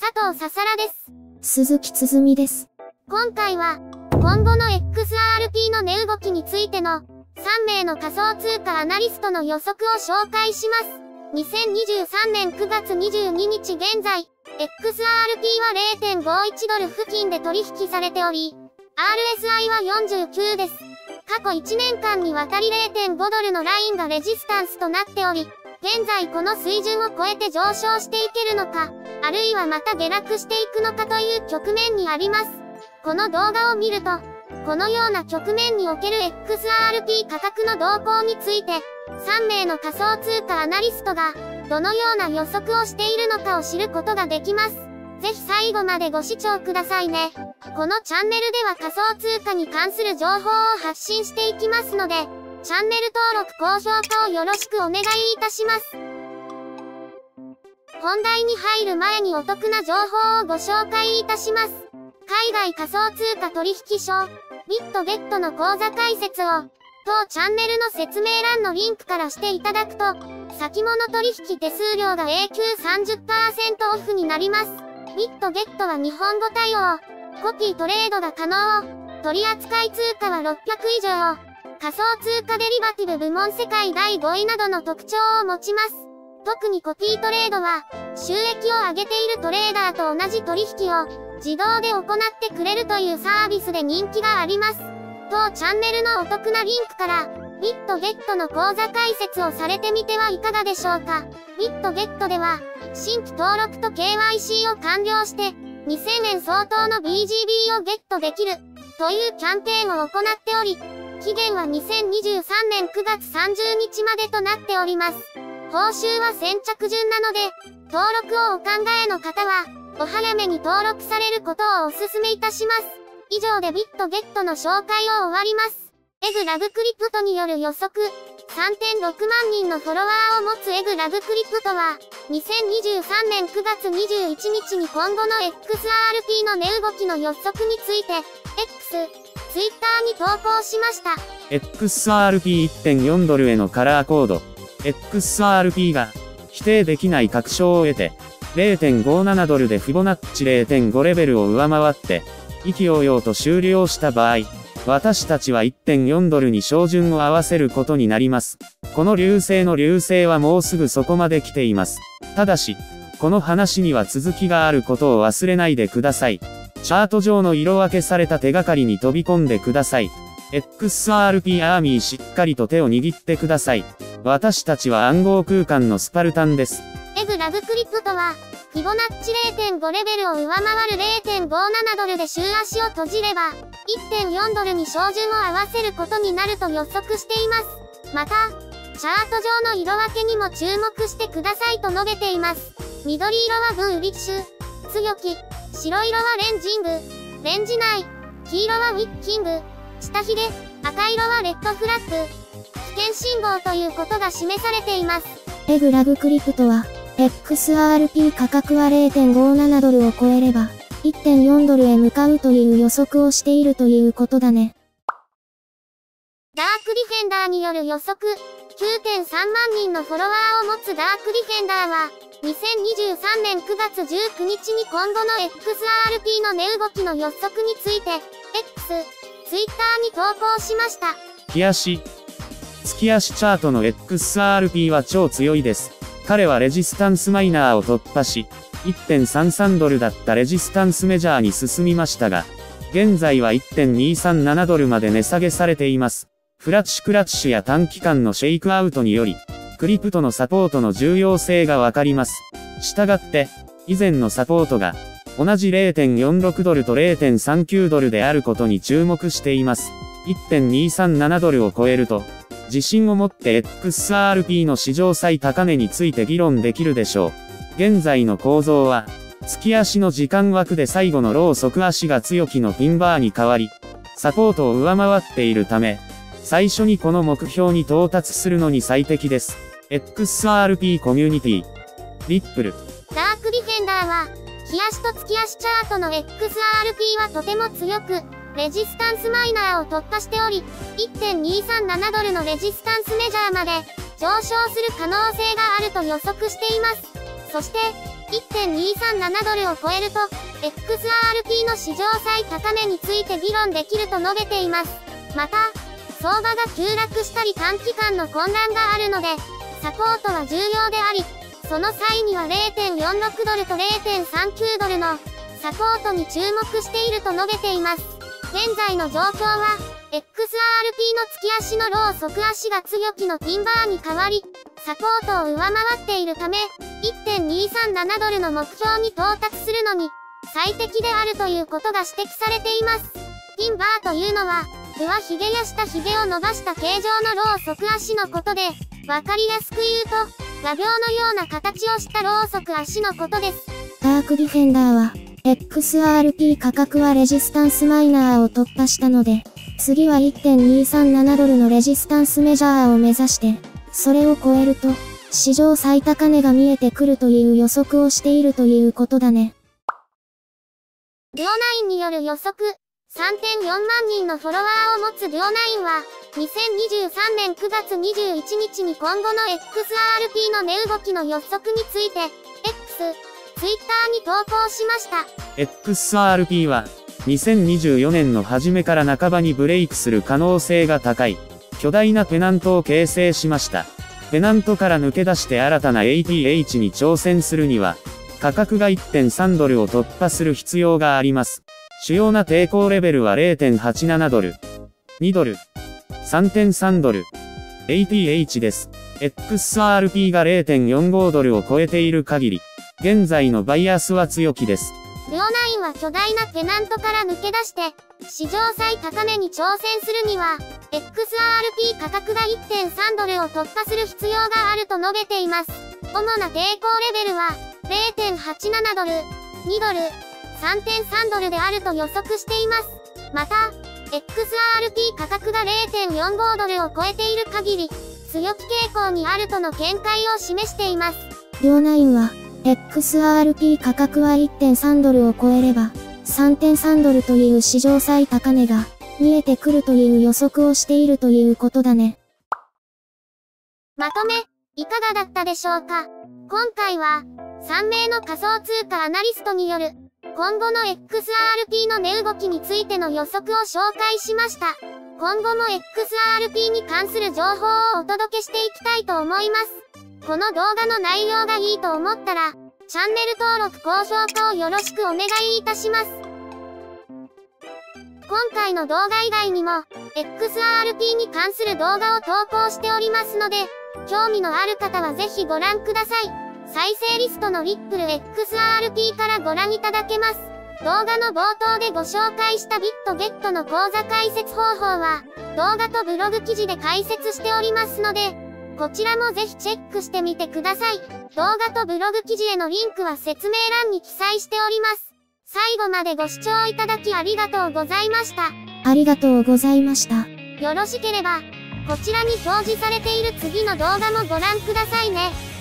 佐藤ささらです。 鈴木つづみです。 今回は、今後の XRP の値動きについての3名の仮想通貨アナリストの予測を紹介します。2023年9月22日現在、XRP は 0.51 ドル付近で取引されており、RSI は49です。過去1年間にわたり 0.5 ドルのラインがレジスタンスとなっており、現在この水準を超えて上昇していけるのか、あるいはまた下落していくのかという局面にあります。この動画を見ると、このような局面における XRP 価格の動向について、3名の仮想通貨アナリストが、どのような予測をしているのかを知ることができます。ぜひ最後までご視聴くださいね。このチャンネルでは仮想通貨に関する情報を発信していきますので、チャンネル登録、高評価をよろしくお願いいたします。本題に入る前にお得な情報をご紹介いたします。海外仮想通貨取引所、ビットゲットの口座開設を、当チャンネルの説明欄のリンクからしていただくと、先物取引手数料が永久 30% オフになります。ビットゲットは日本語対応、コピートレードが可能、取扱通貨は600以上、仮想通貨デリバティブ部門世界第5位などの特徴を持ちます。特にコピートレードは、収益を上げているトレーダーと同じ取引を自動で行ってくれるというサービスで人気があります。当チャンネルのお得なリンクから、ビットゲットの口座開設をされてみてはいかがでしょうか。ビットゲットでは、新規登録と KYC を完了して、2000円相当の BGB をゲットできる、というキャンペーンを行っており、期限は2023年9月30日までとなっております。報酬は先着順なので、登録をお考えの方は、お早めに登録されることをお勧めいたします。以上でビットゲットの紹介を終わります。エグラグクリプトによる予測、3.6 万人のフォロワーを持つエグラグクリプトは、2023年9月21日に今後の XRP の値動きの予測について、Twitter に投稿しました。 XRP1.4 ドルへのカラーコード。XRP が否定できない確証を得て、0.57 ドルでフィボナッチ 0.5 レベルを上回って、意気揚々と終了した場合、私たちは 1.4 ドルに照準を合わせることになります。この流星の流星はもうすぐそこまで来ています。ただし、この話には続きがあることを忘れないでください。チャート上の色分けされた手がかりに飛び込んでください。XRP アーミーしっかりと手を握ってください。私たちは暗号空間のスパルタンです。 エグラグクリプトは、フィボナッチ 0.5 レベルを上回る 0.57 ドルで週足を閉じれば、1.4 ドルに照準を合わせることになると予測しています。また、チャート上の色分けにも注目してくださいと述べています。緑色はブーリッシュ、強気、白色はレンジング、レンジ内、黄色はウィッキング、下髭、赤色はレッドフラッグ、危険信号ということが示されています。 エグラグクリプトは、XRP 価格は 0.57 ドルを超えれば、1.4 ドルへ向かうという予測をしているということだね。 ダークディフェンダーによる予測、9.3 万人のフォロワーを持つダークディフェンダーは、2023年9月19日に今後の XRP の値動きの予測について、Twitter に投稿しました。 月足チャートの XRP は超強いです。彼はレジスタンスマイナーを突破し、1.33 ドルだったレジスタンスメジャーに進みましたが、現在は 1.237 ドルまで値下げされています。フラッシュクラッシュや短期間のシェイクアウトにより、クリプトのサポートの重要性がわかります。したがって、以前のサポートが、同じ 0.46 ドルと 0.39 ドルであることに注目しています。1.237 ドルを超えると、自信を持って XRP の史上最高値について議論できるでしょう。現在の構造は、月足の時間枠で最後のロー即足が強気のピンバーに変わり、サポートを上回っているため、最初にこの目標に到達するのに最適です。XRP コミュニティ、リップル。 ダークディフェンダーは、日足と月足チャートの XRP はとても強く、レジスタンスマイナーを突破しており、1.237 ドルのレジスタンスメジャーまで上昇する可能性があると予測しています。そして、 1.237 ドルを超えると、XRP の史上最高値について議論できると述べています。また、相場が急落したり短期間の混乱があるので、サポートは重要であり、その際には 0.46 ドルと 0.39 ドルのサポートに注目していると述べています。現在の状況は、XRP の月足のロー即足が強気のティンバーに変わり、サポートを上回っているため、1.237 ドルの目標に到達するのに、最適であるということが指摘されています。ティンバーというのは、上髭や下髭を伸ばした形状のロー即足のことで、わかりやすく言うと、画鋲のような形をしたローソク足のことです。 ダークディフェンダーは、XRP 価格はレジスタンスマイナーを突破したので、次は 1.237 ドルのレジスタンスメジャーを目指して、それを超えると、史上最高値が見えてくるという予測をしているということだね。 リオナインによる予測、3.4 万人のフォロワーを持つリオナインは、2023年9月21日に今後の XRP の値動きの予測について、Twitter に投稿しました。 XRP は、2024年の初めから半ばにブレイクする可能性が高い、巨大なペナントを形成しました。ペナントから抜け出して新たな ATH に挑戦するには、価格が 1.3 ドルを突破する必要があります。主要な抵抗レベルは 0.87 ドル、2ドル、3.3 ドル、ATH です。XRP が 0.45 ドルを超えている限り、現在のバイアスは強気です。 リオナインは巨大なペナントから抜け出して、史上最高値に挑戦するには、XRP 価格が 1.3 ドルを突破する必要があると述べています。主な抵抗レベルは、0.87 ドル、2ドル、3.3 ドルであると予測しています。また、XRP 価格が 0.45 ドルを超えている限り、強気傾向にあるとの見解を示しています。 リオナインは、XRP 価格は 1.3 ドルを超えれば、3.3 ドルという史上最高値が見えてくるという予測をしているということだね。 まとめ、いかがだったでしょうか。今回は、3名の仮想通貨アナリストによる、今後の XRP の値動きについての予測を紹介しました。今後も XRP に関する情報をお届けしていきたいと思います。この動画の内容がいいと思ったら、チャンネル登録高評価をよろしくお願いいたします。今回の動画以外にも、XRP に関する動画を投稿しておりますので、興味のある方はぜひご覧ください。再生リストのリップル XRP からご覧いただけます。動画の冒頭でご紹介したビットゲットの口座開設方法は、動画とブログ記事で解説しておりますので、こちらもぜひチェックしてみてください。動画とブログ記事へのリンクは説明欄に記載しております。最後までご視聴いただきありがとうございました。 ありがとうございました。 よろしければ、こちらに表示されている次の動画もご覧くださいね。